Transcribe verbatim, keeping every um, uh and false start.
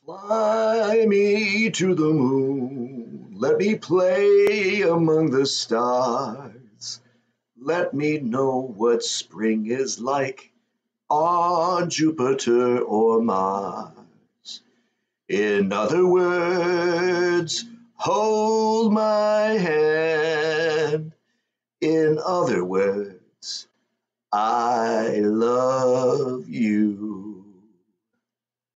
Fly me to the moon, let me play among the stars. Let me know what spring is like on Jupiter or Mars. In other words, hold my hand. In other words, I love you.